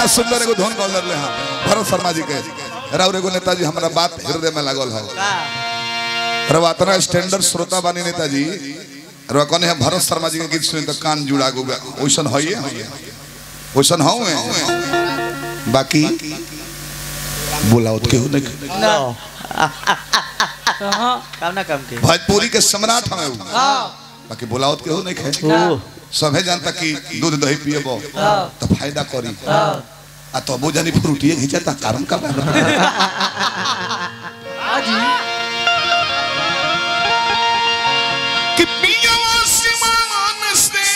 बड़ा सुंदर एगो धुन गौल ले हां भरत शर्मा जी के राउर एगो नेताजी हमरा बात हृदय में लागल है रवातना स्टैंडर्ड श्रोता बानी नेताजी रवा कोने है भरत शर्मा जी के गीत सुन तो कान जुड़ा गो ओइसन होइए ओइसन होए बाकी बुलावत के हो नहीं काम ना काम के भोजपुरी के सम्राट हमें बाकी बुलावत के हो नहीं खे सभे जानता कि दूध दही पिएबो तो फायदा करी आ तो अबो जानी फ्रूटिए घिंचता कारण का हाजी कि पियावा सिमान से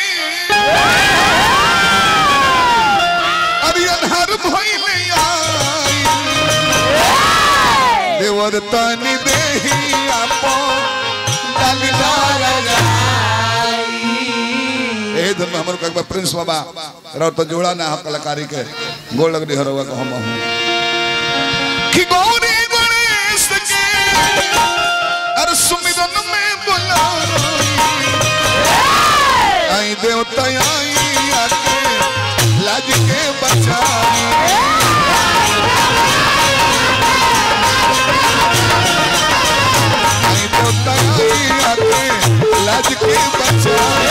अरे अनहर भइले आई देवर तनी देही आपो डालदार ए धन हमर एक बार प्रिंस बाबा रौ तो जोड़ा ना हम कलाकारी के गोल लग हरवा को हम हूं कि गौरी गणेश के अर सुमिरन में बोला आई देवता आई आके लाज के बचाई आई देवता आई आके लाज के बचाई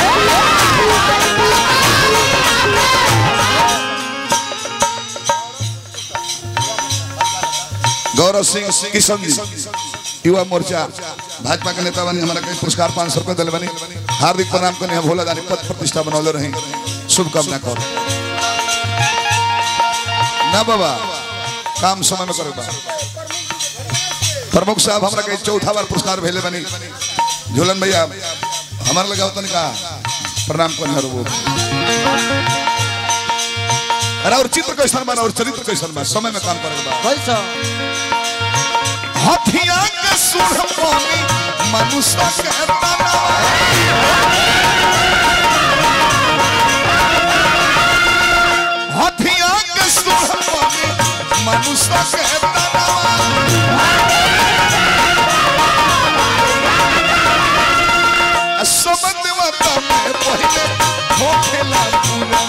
गौरव सिंह किशन जी युवा मोर्चा भाजपा के नेता बनी हमारा कई पुरस्कार 500 रुपए दिल बनी हार्दिक प्रणाम करने हम भोला दानी पद प्रतिष्ठा बनौले रहे शुभकामना करो ना बाबा काम समय में करो प्रमुख साहब हमरा कई चौथा बार पुरस्कार भेले बनी झूलन भैया हमारे लगाओ तो का प्रणाम करने वो अरे और चित्र कैसन बना और चरित्र कैसन बना समय में काम करेगा कैसा हथिया के सुर पानी मनुष्य के तना हथिया के सुर पानी मनुष्य के तना समझ वाता में पहले हो खेला पूरा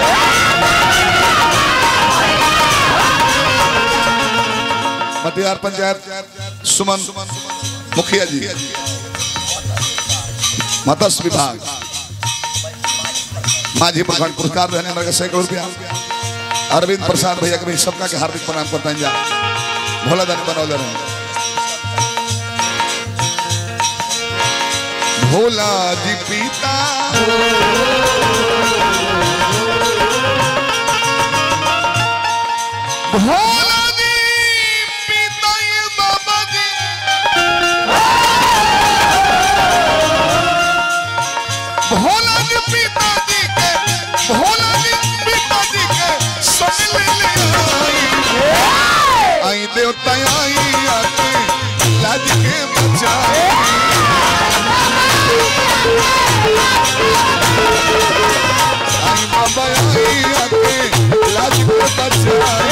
मटियार पंचायत सुमन मुखिया जी मत्स्य विभाग माझी प्रखंड पुरस्कार रहने हमारे 100 रुपया अरविंद प्रसाद भैया के भी सबका के हार्दिक प्रणाम करते हैं जा भोला दानी बनौले रहे भोला जी पीता भोला आई देवता आई आके लाज के बचाए आई बाबा आई आके लाज के बचाए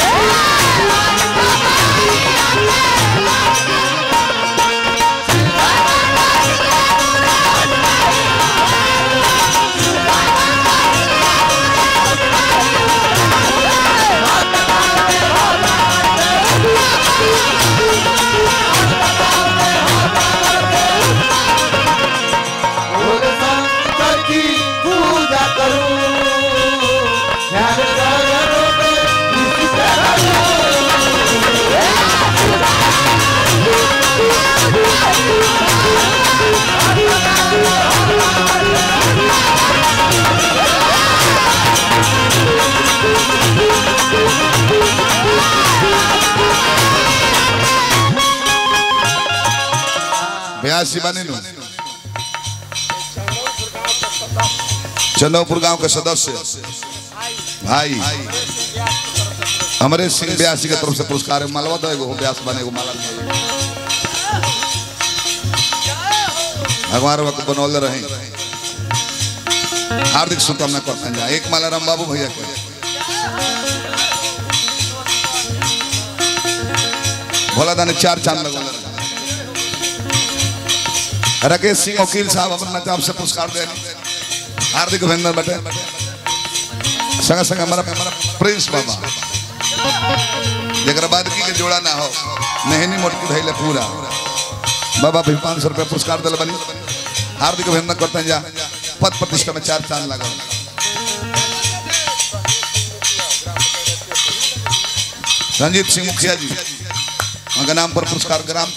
चंदौपुर गांव के सदस्य भाई अमरेश सिंह ब्यासी की तरफ से पुरस्कार मालवा दो ब्यास बने माला भगवान वक्त बनौले रहे हार्दिक शुभकामना करते हैं एक माला राम बाबू भैया के भोला दाने 4 चांद लगा राकेश सिंह वकील साहब अपना नाम से पुरस्कार दे हार्दिक अभिनंदन बटे संग संग हमारा प्रिंस बाबा जगह बाद की के जोड़ा ना हो मेहनी मोटकी धैले पूरा बाबा भी 500 रुपया पुरस्कार दिल बनी हार्दिक अभिनंदन करते हैं जा पद प्रतिष्ठा में 4 चांद लगा रंजीत सिंह मुखिया जी उनका नाम पर पुरस्कार ग्राम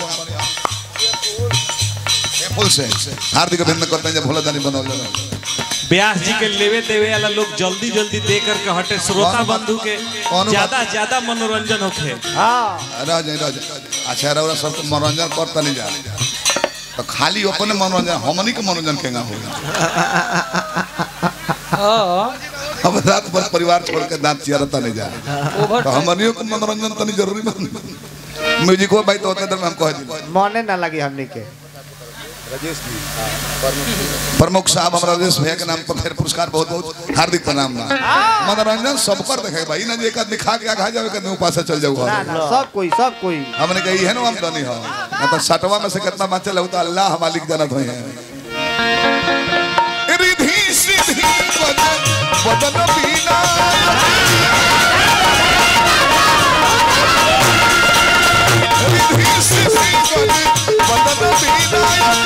पुल से हार्दिक अभिनंदन करते हैं जब भोला दानी बनौल व्यास जी के लेवे देवे वाला लोग जल्दी जल्दी दे करके हटे श्रोता बंधु के ज्यादा मनोरंजन होखे। अच्छा रउरा सब मनोरंजन करता नहीं जा तो खाली अपने मनोरंजन हमनी के मनोरंजन केगा हो अब रात भर परिवार छोड़ के दांत चिरता नहीं जा तो हमनियों को मनोरंजन तो नहीं जरूरी म्यूजिक हो भाई तो होते हम कह दी मने ना लगी हमनी के प्रमुख साहब हमारा राजेश भैया के नाम पर फिर पुरस्कार बहुत बहुत हार्दिक प्रणाम ना मनोरंजन सब कर देखे भाई ना एक आदमी खा के आगे जावे कदम ऊपर से चल जाऊ सब कोई हमने कही है ना हम तो नहीं हो ना तो सटवा में से कितना बचल हो तो अल्लाह मालिक जानत होए हैं रिधि सिद्धि बदन बीना रिधि सिद्धि बदन बीना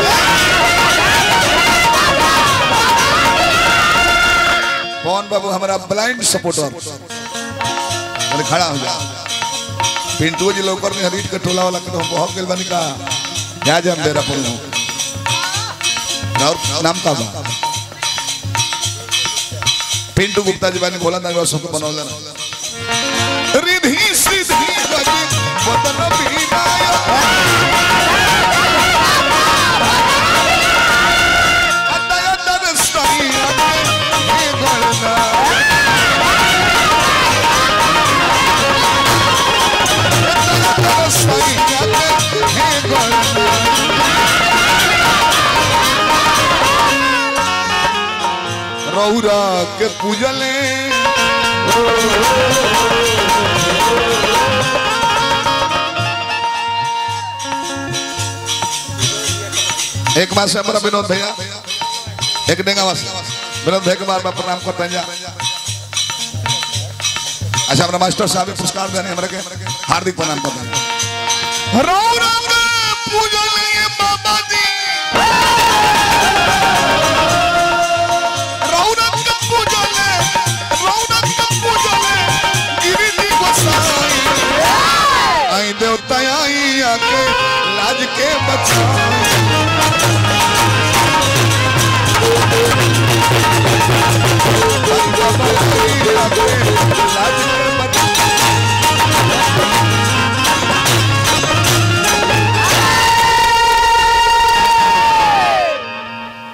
कौन बाबू हमारा ब्लाइंड सपोर्टर अरे खड़ा हो जा पिंटू जी लोकर में हरीट के टोला वाला के हम बहुत गेल बनी का क्या जम बेरा पड़ो और नाम का बा पिंटू गुप्ता जी बानी बोला ना सब बनौला रिधि सिद्धि बदन बीना रौरा के पूजले एक बार से हमारा विनोद भैया एक डेंगा विनोद भैया के बार बार प्रणाम करते हैं अच्छा हमारा मास्टर साहब पुरस्कार देने हमारे के हार्दिक प्रणाम करते हैं रौरा के पूजले बाबा जी देवता आई आके लाज के बचा